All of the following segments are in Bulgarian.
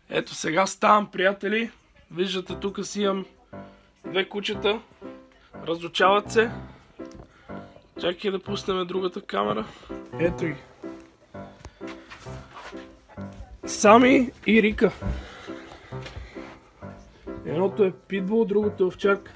Ето сега ставам, приятели. Виждате, тук си имам две кучета. Разучават се. Чакай да пуснем другата камера. Ето ги. Сами и Рика. Едното е питбул, другото е овчарка.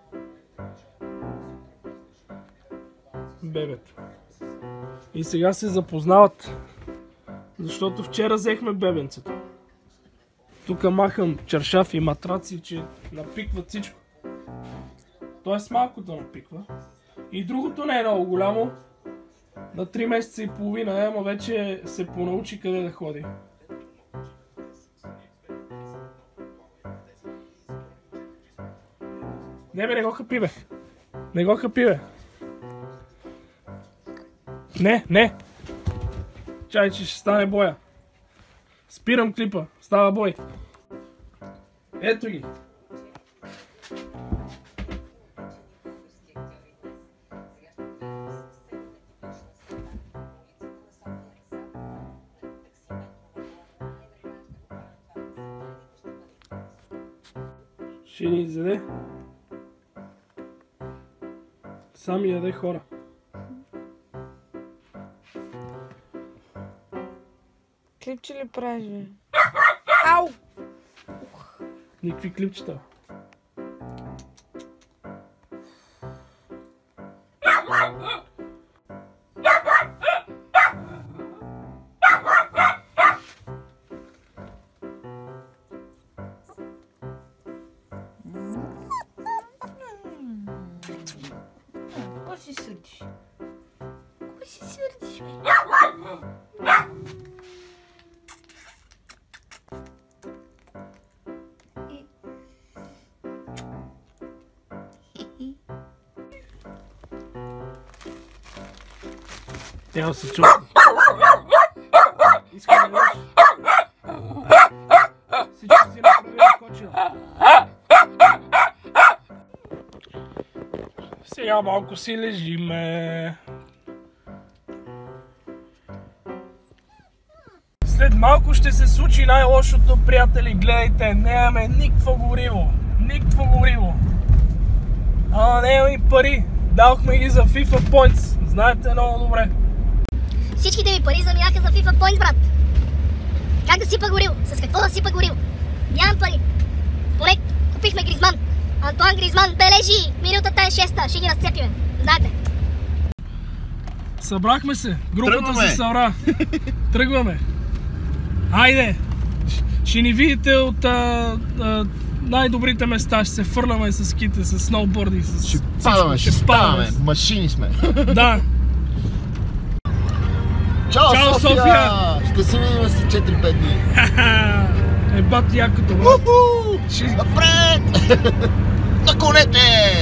Бебето. И сега се запознават. Защото вчера взехме бебенцето. Тук махам чаршафи и матраци, че напикват всичко. Тоест малкото напиква. И другото не е много голямо. На 3 месеца и половина, ама вече се понаучи къде да ходи. Не бе, не го хапи бе. Не го хапи бе. Не. Чай, че ще стане боя. Спирам клипа. Става бой. Ето ги. Ще ни изяде. Сами яде хора. Клипче ли правиш, бе? Ау! Никакви клипчета. Кой си сърдиш? Кой си сърдиш, бе? Тя се чува. Искам да видиш. Всичко си направи скочил. Сега малко си лежиме. След малко ще се случи най-лошото, приятели. Гледайте, нямаме никакво гориво. Никакво гориво. Нямаме и пари. Дадохме ги за FIFA Points. Знаете много добре. Всичките ми пари заминаха за FIFA Points, брат. Как да сипа горил? С какво да сипа горил? Нямам пари. Поне купихме Гризман. Антуан Гризман бележи. Минутата е 6-та. Ще ги разцепиме. Знаете. Събрахме се. Групата се събра. Тръгваме. Хайде. Ще ни видите от най-добрите места. Ще се фърляме с ските, с сноуборди. Ще падаме, ще ставаме. Машини сме. Да. Чао, София! Ще се видим след 4-5 дни. Ебат якото, бе. Напред! На конете!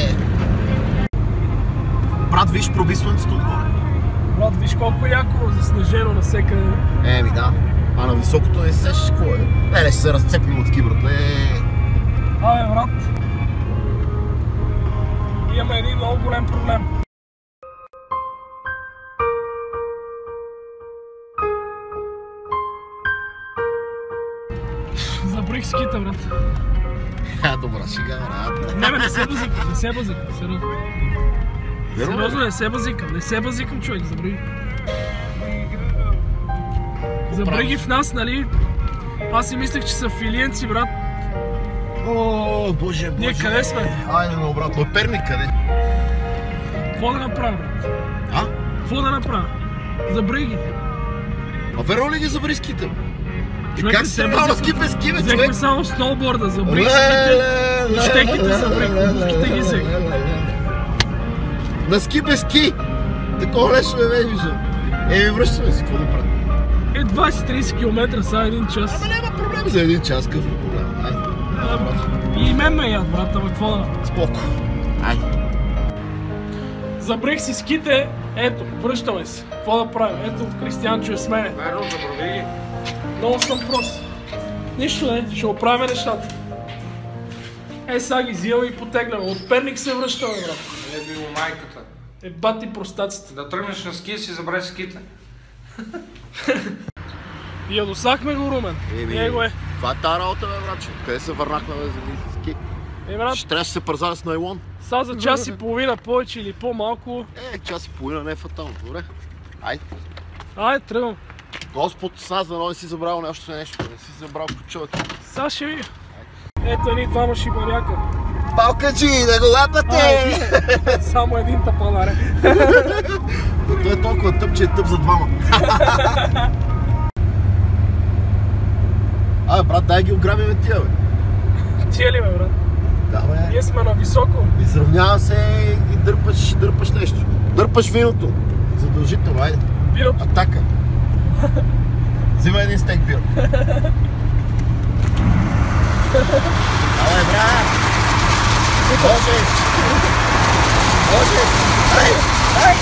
Брат, виж, проби слънцето отгоре. Брат, виж колко яко заснежено навсекъде. Еми да. А на високото не сеш какво е. Не ще се разцепим от ски, братле. Абе, брат. Имаме един много голем проблем. Забрих скита, брат. Добра шега, брат. Не бе, не се базикам, не се базикам, сериозно. Сериозно, не се базикам, не се базикам, човек, забрих. Забрих ги в нас, нали? Аз си мислех, че са филиенци, брат. О, боже. Ние къде сме? Айде, но брат, но Перник къде? Какво да направя, брат? А? Какво да направя? Забрих ги. А верно ли ги забри ските? И Човек, как се тръгнал на ски без ски, бе, човек? Взехме само сноуборда, забрих ските, щеките забрих, обувките ги взех. На ски без ски! Такова нещо не виждам. Връщаме си, какво да правим? 20-30 км са един час. Ама няма проблем за един час, какъв е проблем? И мен ме яд, брат, ама какво да направя? Споко. Айде. Забрих си ските, ето, връщаме се. Какво да правим? Ето, Кристиянчо е с мене. Верно, забрави ги. Много съм прост. Нищо не, ще оправим нещата. Сега ги взимаме и потегляме. От Перник се връщаме, брат. Не било майката. Бати простаците. Да тръгнеш на ски, си забрави ските. Ядосахме го, Румен. Него е. Това е тази работа, бе, братче. Къде се върнахме, бе, за ски? Брат, Ще трябваше да се пързали с найлон. сега за час и половина повече или по-малко. Час и половина не е фатално. Добре. Айде. Айде, тръгвам. Господ с нас, дано не си забрал нещо. Не си забрал ключовете. Сега ще видя. Ето едни двама шибаняка. Палкаджи, на голата те! Само един тапанар. Той е толкова тъп, че е тъп за двама. Брат, дай ги ограбиме тия, бе. Тия ли, бе, брат? Да, бе. Ние сме на високо. Изравнява се и дърпаш нещо. Дърпаш виното. Задължително, айде. Виното. Атака. Взимай един стек бира. Давай, брат! Можеш! Можеш! Ай!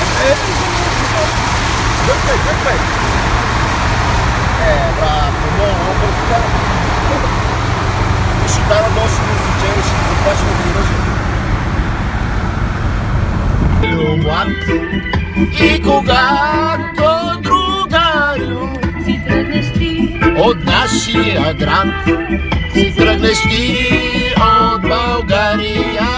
Дърпай! Брат, много бързо кара. Ще дара долу, ще го сечем и ще го запашем от млад. И когато другарю си тръгнеш ти от нашия град, си тръгнеш ти от България.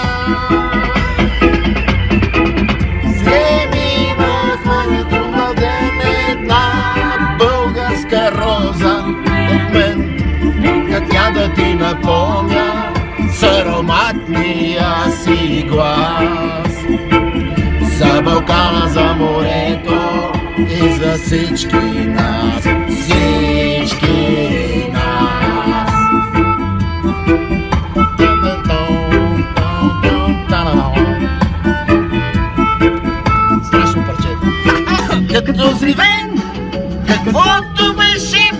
Вземи в моето младен една българска роза от мен, нека тя да ти напомня с ароматния си глас. За Балкана, за морето и за всички нас, всички нас. Страшно парче. Като зривен, каквото беше.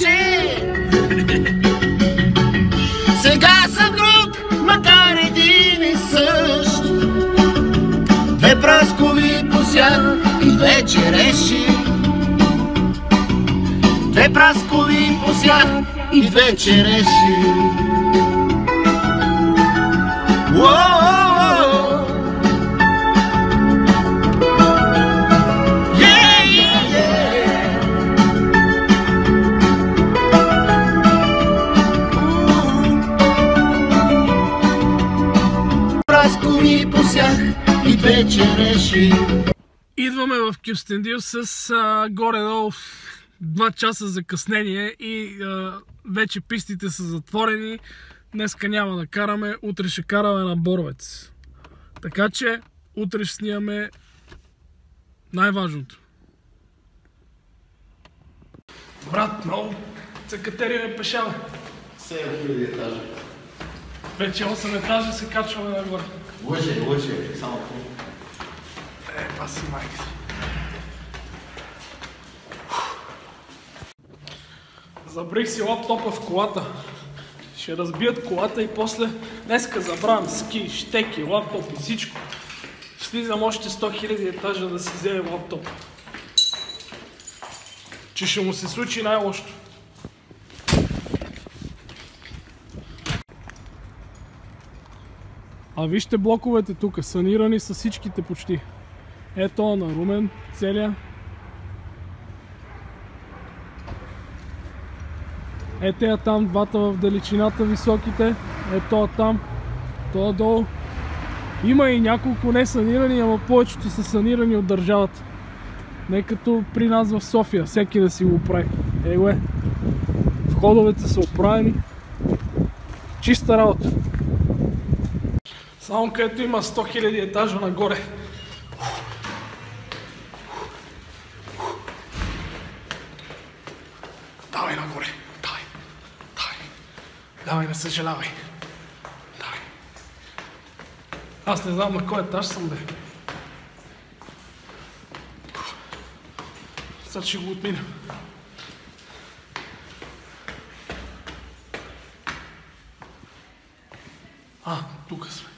Сега съм друг, макар един и същ. Две праскови посях и две череши. Две праскови посях и две череши. Праскови посях и две череши. Идваме в Кюстендил с горе-долу 2 часа закъснение и вече пистите са затворени. Днеска няма да караме, утре ще караме на Боровец. Така че утре ще снимаме най-важното. Брат, много се катериме пешаве. 7000 етажа. Вече 8 етажа се качваме нагоре. Лъже, само това. Паси майка си. Забрих си лаптопа в колата. Ще разбият колата и после днеска забравям ски, щеки, лаптоп и всичко. Слизам още 100 000 етажа да си вземем лаптоп. Че ще му се случи най-лошото. А вижте блоковете тук, санирани са всичките почти. Ето на Румен, целия. Ето я там, двата в далечината високите. Ето там, то долу. Има и няколко не санирани, ама повечето са санирани от държавата. Не като при нас в София, всеки да си го прави. Его е. Входовете са оправени. Чиста работа. Само където има 100 000 етажа нагоре. Давай нагоре, давай. Давай, не съжалявай. Давай. Аз не знам на кой етаж съм, бе. Сега ще го отминем. Тук сме.